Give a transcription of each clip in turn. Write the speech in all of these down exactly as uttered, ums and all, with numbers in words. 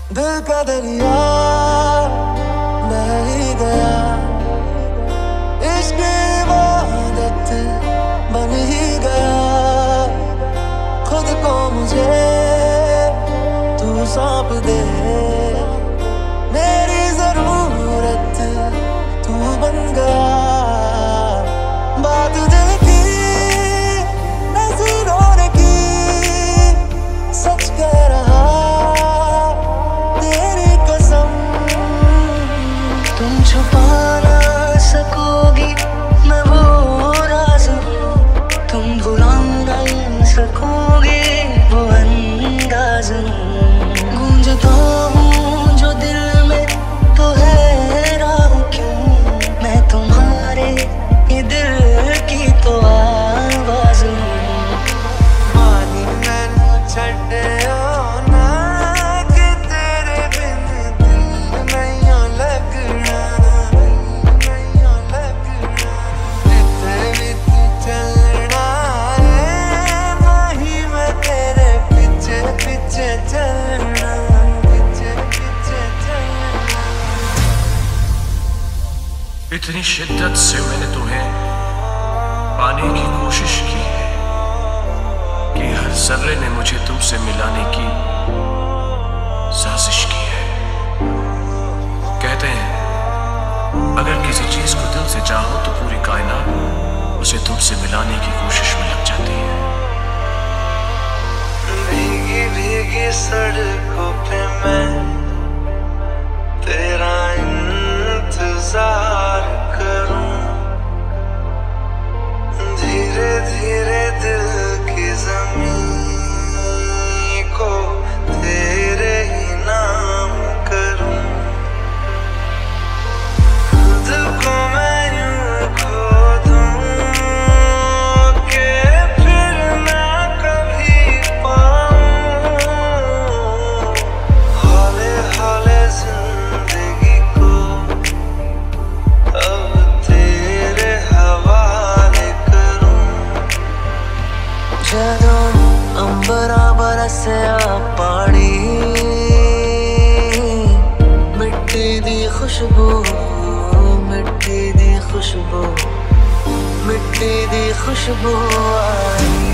दिल का दरिया बह ही गया, इश्क इबादत बन ही गया। खुद को मुझे तू सौंप दे, मेरी जरूरत तू बन गया। बात दिल की नजरों ने की, सच कह रहा तेरी कसम। तुम छुपा ना सकोगी मैं वो राज, तुम भुला नहीं सकोगे वो अंदाज। गूंजता हूँ जो दिल में तो है राह क्यों, मैं तुम्हारे ये दिल की तो आवाज हूँ। मानी मैनू छड्डियो ना कि तेरे बिन दिल नहीं लगना, नहीं लगना। इत्थे भी तू चलना है, नहीं मैं तेरे पीछे पीछे चलना, पीछे पीछे चलना। इतनी शिद्दत से मैंने तुम्हें पाने की कोशिश की है कि हर जर्रे ने मुझे तुमसे मिलाने की साजिश की है। कहते हैं अगर किसी चीज को दिल से चाहो तो पूरी कायनात उसे तुमसे मिलाने की कोशिश में लग जाती है। भीगी भीगी सड़कों पे मैं तेरा इंतजार करूं, धीरे धीरे दिल की जमीन को तेरे ही नाम करूं। खुद को मैं यूं खो दूं कि फिर ना कभी पाऊं। हौले हौले जिंदगी को अब तेरे हवाले करूं। जदों अंबरा बरसिया पानी, मिट्टी दी खुशबू, मिट्टी दी खुशबू, मिट्टी दी खुशबू आई।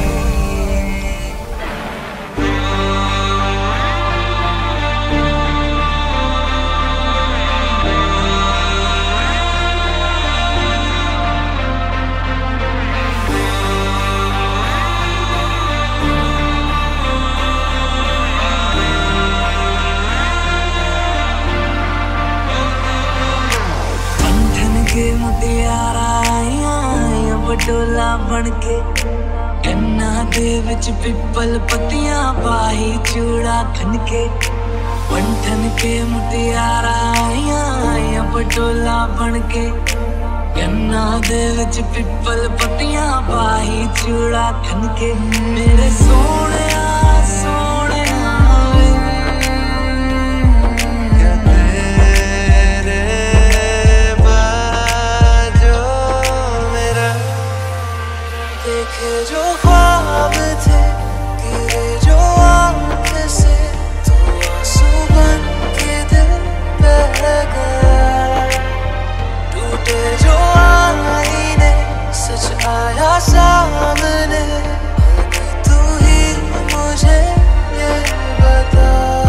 के मुटियारा आइयां बटोला बनके, कन्ना दे विच पिपल पत्तियां पाही चूड़ा खनके। पंठन के मुटियारा आइयां बटोला बनके, कन्ना दे विच पिपल पत्तियां पाही चूड़ा खनके। मेरे सोने सोने जो ख्वाब थे तेरे जो आँख से, तो आंसू बन के दिल बह गया। टूटे जो आईने सच आया सामने, तू ही मुझे ये बता,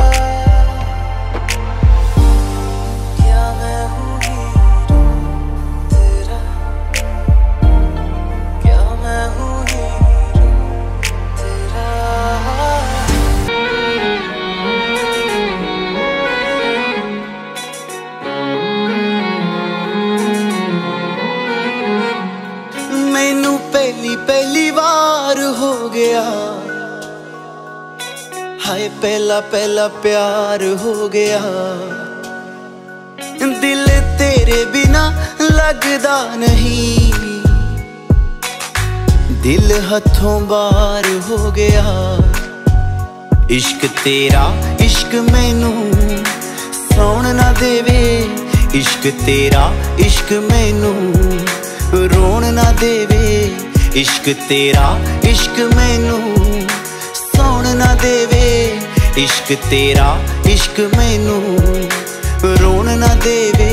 क्या मैं हूँ हीरो तेरा, क्या मैं हूँ पहली पहली बार हो गया। हाय पहला पहला प्यार हो गया। दिल तेरे बिना लगदा नहीं, दिल हथों बाहर हो गया। इश्क तेरा इश्क मैनू सौण ना देवे, इश्क तेरा इश्क मैनू रोण ना देवे। इश्क तेरा इश्क मैनू सौण ना देवे, इश्क तेरा इश्क मैनू रोन ना देवे।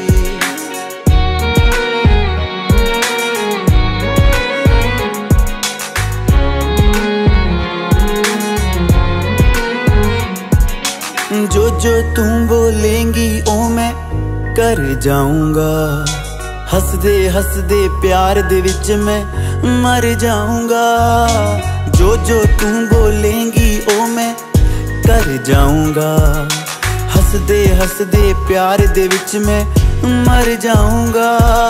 जो जो तू बोलेंगी ओ मैं कर जाऊंगा, हसदे हसदे प्यार दे विच मैं मर जाऊंगा। जो जो तू बोलेंगी ओ मैं कर जाऊंगा, हसदे हसदे प्यार दे विच मैं मर जाऊंगा।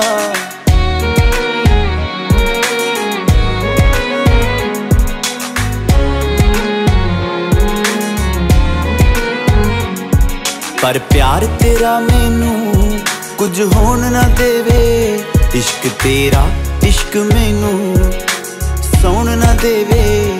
पर प्यार तेरा मैनू कुछ होन ना देवे, इश्क तेरा इश्क मैनू सौन ना देवे।